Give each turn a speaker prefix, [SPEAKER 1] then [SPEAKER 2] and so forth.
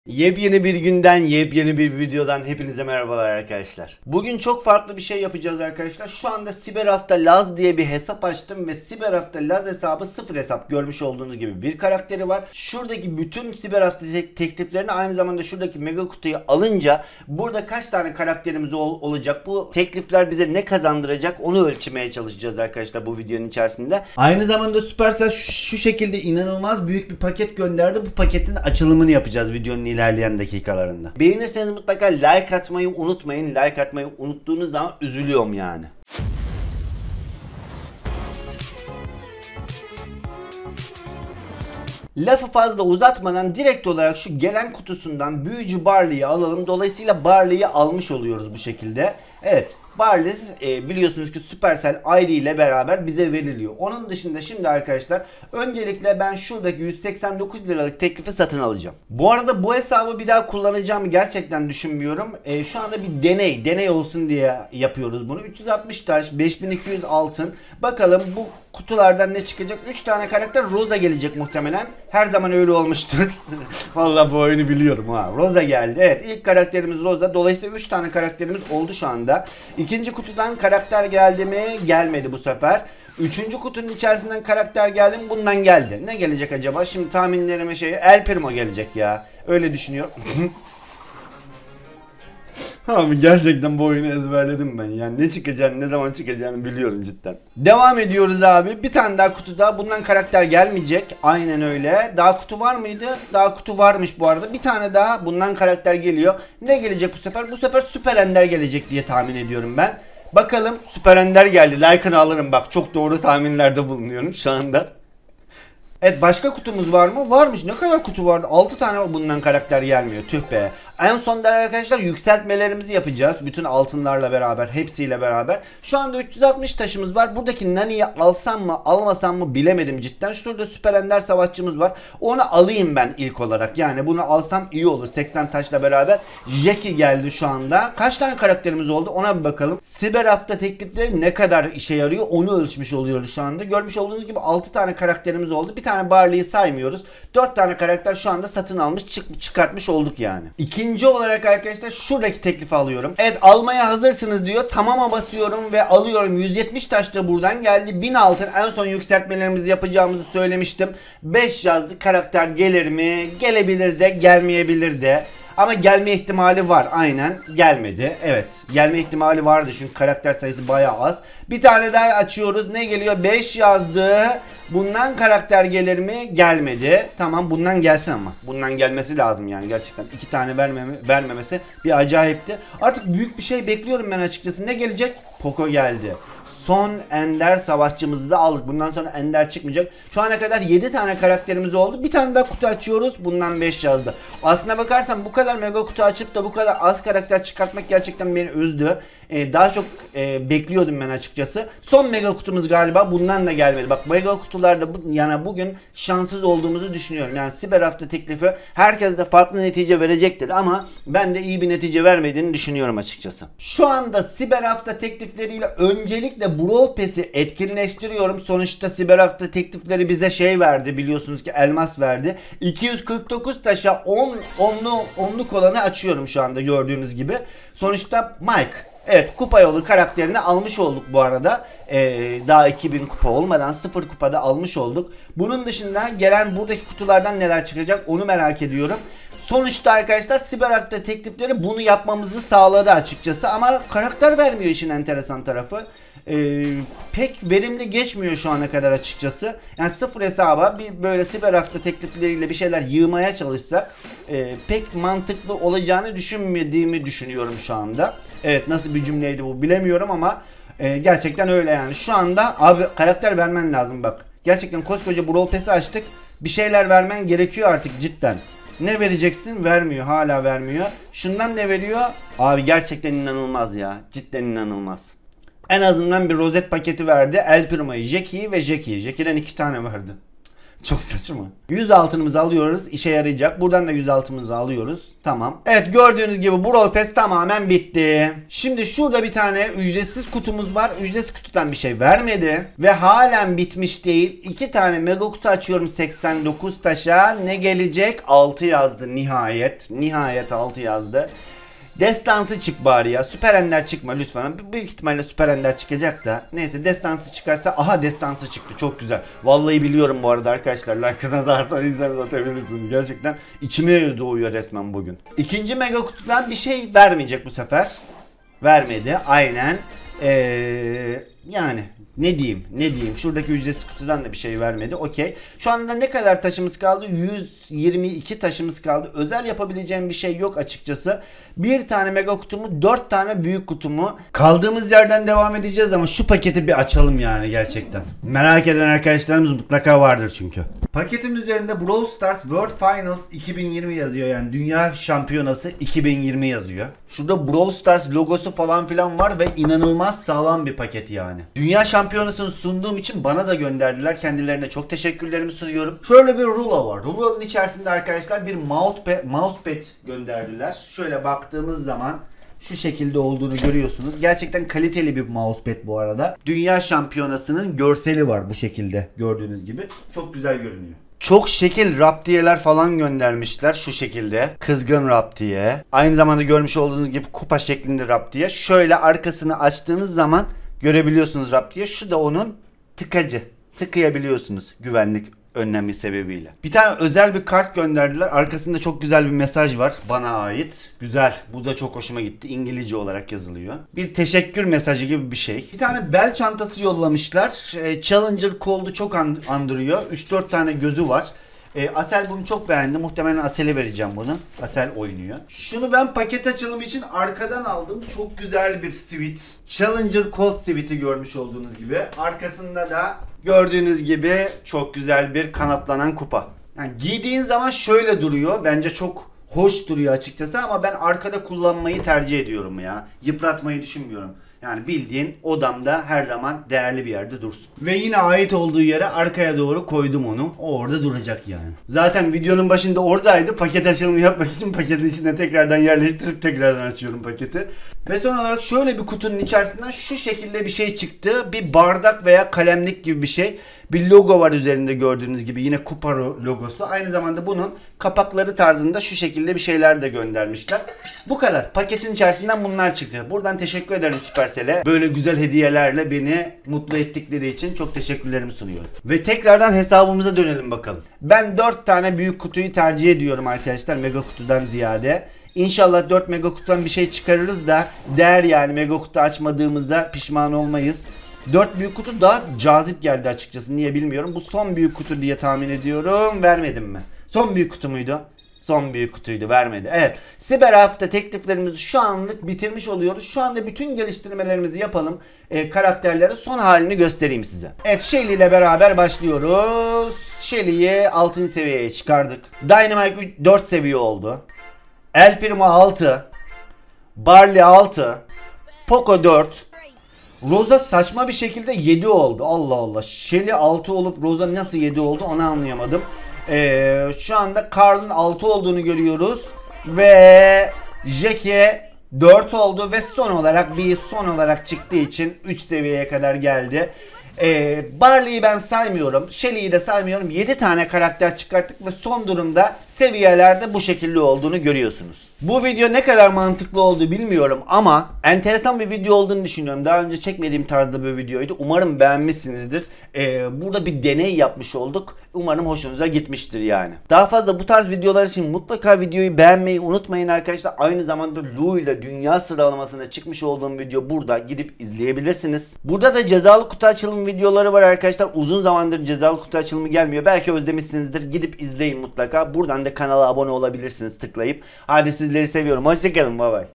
[SPEAKER 1] Yepyeni bir günden, yepyeni bir videodan hepinize merhabalar arkadaşlar. Bugün çok farklı bir şey yapacağız arkadaşlar. Şu anda Siber Hafta Laz diye bir hesap açtım ve Siber Hafta Laz hesabı sıfır hesap. Görmüş olduğunuz gibi bir karakteri var. Şuradaki bütün Siber Hafta tekliflerini aynı zamanda şuradaki mega kutuyu alınca burada kaç tane karakterimiz olacak? Bu teklifler bize ne kazandıracak? Onu ölçmeye çalışacağız arkadaşlar bu videonun içerisinde. Aynı zamanda Supercell şu şekilde inanılmaz büyük bir paket gönderdi. Bu paketin açılımını yapacağız videonun ilerleyen dakikalarında. Beğenirseniz mutlaka like atmayı unutmayın. Like atmayı unuttuğunuz zaman üzülüyorum yani. Lafı fazla uzatmadan direkt olarak şu gelen kutusundan büyücü Barley'i alalım. Dolayısıyla Barley'i almış oluyoruz bu şekilde. Evet. Barley biliyorsunuz ki Supercell ID ile beraber bize veriliyor. Onun dışında şimdi arkadaşlar öncelikle ben şuradaki 189 liralık teklifi satın alacağım. Bu arada bu hesabı bir daha kullanacağımı gerçekten düşünmüyorum. Şu anda bir deney olsun diye yapıyoruz bunu. 360 taş, 5200 altın. Bakalım bu kutulardan ne çıkacak? 3 tane karakter Rosa gelecek muhtemelen. Her zaman öyle olmuştur. Vallahi bu oyunu biliyorum ha. Rosa geldi. Evet, ilk karakterimiz Rosa. Dolayısıyla 3 tane karakterimiz oldu şu anda. İkinci kutudan karakter geldi mi? Gelmedi bu sefer. Üçüncü kutunun içerisinden karakter geldi mi? Bundan geldi. Ne gelecek acaba? Şimdi tahminlerime El Primo gelecek ya. Öyle düşünüyorum. Abi gerçekten bu oyunu ezberledim ben. Yani ne çıkacağını, ne zaman çıkacağını biliyorum cidden. Devam ediyoruz abi. Bir tane daha kutuda. Bundan karakter gelmeyecek. Aynen öyle. Daha kutu var mıydı? Daha kutu varmış bu arada. Bir tane daha bundan karakter geliyor. Ne gelecek bu sefer? Bu sefer Süper Ender gelecek diye tahmin ediyorum ben. Bakalım, Süper Ender geldi. Like'ını alırım bak. Çok doğru tahminlerde bulunuyorum şu anda. Evet, başka kutumuz var mı? Varmış. Ne kadar kutu vardı? 6 tane bundan karakter gelmiyor. Tüh be. En sonunda arkadaşlar yükseltmelerimizi yapacağız. Bütün altınlarla beraber, hepsiyle beraber. Şu anda 360 taşımız var. Buradaki Nani'yi alsam mı, almasam mı bilemedim cidden. Şurada Süper Ender savaşçımız var. Onu alayım ben ilk olarak. Yani bunu alsam iyi olur. 80 taşla beraber. Jackie geldi şu anda. Kaç tane karakterimiz oldu? Ona bir bakalım. Siber Hafta teklifleri ne kadar işe yarıyor? Onu ölçmüş oluyoruz şu anda. Görmüş olduğunuz gibi 6 tane karakterimiz oldu. Bir tane Barley'i saymıyoruz. 4 tane karakter şu anda satın almış, çıkartmış olduk yani. İkinci olarak arkadaşlar şuradaki teklifi alıyorum. Evet, almaya hazırsınız diyor. Tamama basıyorum ve alıyorum. 170 taş da buradan geldi. 1000 altın. En son yükseltmelerimizi yapacağımızı söylemiştim. 5 yazdı. Karakter gelir mi? Gelebilir de, gelmeyebilir de. Ama gelme ihtimali var. Aynen gelmedi. Evet, gelme ihtimali vardı çünkü karakter sayısı bayağı az. Bir tane daha açıyoruz. Ne geliyor? 5 yazdı. Bundan karakter gelir mi? Gelmedi. Tamam, bundan gelsin ama. Bundan gelmesi lazım yani gerçekten. 2 tane vermemesi bir acayipti. Artık büyük bir şey bekliyorum ben açıkçası. Ne gelecek? Poco geldi. Son Ender savaşçımızı da aldık. Bundan sonra Ender çıkmayacak. Şu ana kadar 7 tane karakterimiz oldu. Bir tane daha kutu açıyoruz. Bundan 5 yazdı. Aslına bakarsan bu kadar mega kutu açıp da bu kadar az karakter çıkartmak gerçekten beni üzdü. Daha çok bekliyordum ben açıkçası. Son mega kutumuz galiba bundan da gelmedi. Bak, mega kutularda yani bugün şanssız olduğumuzu düşünüyorum. Yani Siber Hafta teklifi herkes de farklı netice verecektir ama ben de iyi bir netice vermediğini düşünüyorum açıkçası. Şu anda Siber Hafta teklifleriyle öncelikle Brawl Pass'i etkinleştiriyorum. Sonuçta Siber Hafta teklifleri bize verdi, biliyorsunuz ki elmas verdi. 249 taşa 10'luk olanı açıyorum şu anda gördüğünüz gibi. Sonuçta Mike. Evet, kupa yolu karakterini almış olduk bu arada. Daha 2000 kupa olmadan 0 kupada almış olduk. Bunun dışında gelen buradaki kutulardan neler çıkacak onu merak ediyorum. Sonuçta arkadaşlar Siber Hafta teklifleri bunu yapmamızı sağladı açıkçası. Ama karakter vermiyor, işin enteresan tarafı. Pek verimli geçmiyor şu ana kadar açıkçası. Yani sıfır hesaba bir böyle Siber Hafta teklifleriyle bir şeyler yığmaya çalışsak pek mantıklı olacağını düşünmediğimi düşünüyorum şu anda. Evet, nasıl bir cümleydi bu bilemiyorum ama gerçekten öyle yani. Şu anda abi karakter vermen lazım bak. Gerçekten koskoca Brawl Pass'i açtık. Bir şeyler vermen gerekiyor artık cidden. Ne vereceksin? Vermiyor. Hala vermiyor. Şundan ne veriyor? Abi gerçekten inanılmaz ya. Cidden inanılmaz. En azından bir rozet paketi verdi. El Primo'yu, Jackie'yi ve Jackie'yi. Jackie'den 2 tane verdi. Çok saçma. 100 altınımızı alıyoruz. İşe yarayacak. Buradan da 100 altınımızı alıyoruz. Tamam. Evet, gördüğünüz gibi Brawl Pass tamamen bitti. Şimdi şurada bir tane ücretsiz kutumuz var. Ücretsiz kutudan bir şey vermedi. Ve halen bitmiş değil. 2 tane mega kutu açıyorum 89 taşa. Ne gelecek? 6 yazdı nihayet. Nihayet 6 yazdı. Destansı çık bari ya. Süper Ender çıkma lütfen. Büyük ihtimalle Süper Ender çıkacak da. Neyse, destansı çıkarsa. Aha, destansı çıktı. Çok güzel. Vallahi biliyorum bu arada arkadaşlar. Like'dan zaten izleniz atabilirsiniz. Gerçekten içime doğuyor resmen bugün. İkinci mega kutudan bir şey vermeyecek bu sefer. Vermedi. Aynen. Yani ne diyeyim? Şuradaki ücretsiz kutudan da bir şey vermedi. Okey. Şu anda ne kadar taşımız kaldı? 122 taşımız kaldı. Özel yapabileceğim bir şey yok açıkçası. Bir tane mega kutumu, 4 tane büyük kutumu. Kaldığımız yerden devam edeceğiz ama şu paketi bir açalım yani gerçekten. Merak eden arkadaşlarımız mutlaka vardır çünkü. Paketin üzerinde Brawl Stars World Finals 2020 yazıyor, yani Dünya Şampiyonası 2020 yazıyor. Şurada Brawl Stars logosu falan filan var ve inanılmaz sağlam bir paket yani. Dünya Şampiyonası'nı sunduğum için bana da gönderdiler. Kendilerine çok teşekkürlerimi sunuyorum. Şöyle bir rulo var. Rulo'nun içerisinde arkadaşlar bir mousepad gönderdiler. Şöyle baktığımız zaman şu şekilde olduğunu görüyorsunuz. Gerçekten kaliteli bir mousepad bu arada. Dünya Şampiyonası'nın görseli var bu şekilde gördüğünüz gibi. Çok güzel görünüyor. Çok şekil raptiyeler falan göndermişler şu şekilde. Kızgın raptiye. Aynı zamanda görmüş olduğunuz gibi kupa şeklinde raptiye. Şöyle arkasını açtığınız zaman görebiliyorsunuz raptiye. Şu da onun tıkacı. Tıkayabiliyorsunuz güvenlik önlemi sebebiyle. Bir tane özel bir kart gönderdiler. Arkasında çok güzel bir mesaj var. Bana ait. Güzel. Bu da çok hoşuma gitti. İngilizce olarak yazılıyor. Bir teşekkür mesajı gibi bir şey. Bir tane bel çantası yollamışlar. Challenger Cold'u çok andırıyor. 3-4 tane gözü var. Asel bunu çok beğendi. Muhtemelen Asel'e vereceğim bunu. Asel oynuyor. Şunu ben paket açılımı için arkadan aldım. Çok güzel bir sweat. Challenger Cold sweat'i görmüş olduğunuz gibi. Arkasında da gördüğünüz gibi çok güzel bir kanatlanan kupa. Yani giydiğin zaman şöyle duruyor. Bence çok hoş duruyor açıkçası ama ben arkada kullanmayı tercih ediyorum ya. Yıpratmayı düşünmüyorum. Yani bildiğin odamda her zaman değerli bir yerde dursun. Ve yine ait olduğu yere arkaya doğru koydum onu. O orada duracak yani. Zaten videonun başında oradaydı. Paket açılımı yapmak için paketin içine tekrardan yerleştirip tekrardan açıyorum paketi. Ve son olarak şöyle bir kutunun içerisinden şu şekilde bir şey çıktı. Bir bardak veya kalemlik gibi bir şey. Bir logo var üzerinde gördüğünüz gibi. Yine kupa logosu. Aynı zamanda bunun kapakları tarzında şu şekilde bir şeyler de göndermişler. Bu kadar. Paketin içerisinden bunlar çıktı. Buradan teşekkür ederim Supercell'e. Böyle güzel hediyelerle beni mutlu ettikleri için çok teşekkürlerimi sunuyorum. Ve tekrardan hesabımıza dönelim bakalım. Ben 4 tane büyük kutuyu tercih ediyorum arkadaşlar. Mega kutudan ziyade. İnşallah 4 mega kutudan bir şey çıkarırız da değer yani, mega kutu açmadığımızda pişman olmayız. 4 büyük kutu daha cazip geldi açıkçası. Niye bilmiyorum. Bu son büyük kutu diye tahmin ediyorum. Vermedim mi? Son büyük kutu muydu? Son büyük kutuydu, vermedi. Evet. Siber hafta tekliflerimizi şu anlık bitirmiş oluyoruz. Şu anda bütün geliştirmelerimizi yapalım. Karakterlerin son halini göstereyim size. Evet, Shelly ile beraber başlıyoruz. Shelly'yi 6. seviyeye çıkardık. Dynamite 4 seviye oldu. El Primo 6. Barley 6. Poco 4. Rosa saçma bir şekilde 7 oldu. Allah Allah. Shelly 6 olup Rosa nasıl 7 oldu onu anlayamadım. Şu anda Carl'ın 6 olduğunu görüyoruz. Ve Jackie 4 oldu. Ve son olarak çıktığı için 3 seviyeye kadar geldi. Barley'i ben saymıyorum. Shelly'yi de saymıyorum. 7 tane karakter çıkarttık ve son durumda seviyelerde bu şekilde olduğunu görüyorsunuz. Bu video ne kadar mantıklı oldu bilmiyorum ama enteresan bir video olduğunu düşünüyorum. Daha önce çekmediğim tarzda bir videoydu. Umarım beğenmişsinizdir. Burada bir deney yapmış olduk. Umarım hoşunuza gitmiştir yani. Daha fazla bu tarz videolar için mutlaka videoyu beğenmeyi unutmayın arkadaşlar. Aynı zamanda Lu ile dünya sıralamasına çıkmış olduğum video burada, gidip izleyebilirsiniz. Burada da cezalı kutu açılımı videoları var arkadaşlar. Uzun zamandır cezalı kutu açılımı gelmiyor. Belki özlemişsinizdir. Gidip izleyin mutlaka. Buradan da kanala abone olabilirsiniz tıklayıp. Hadi sizleri seviyorum. Hoşçakalın. Bay bay.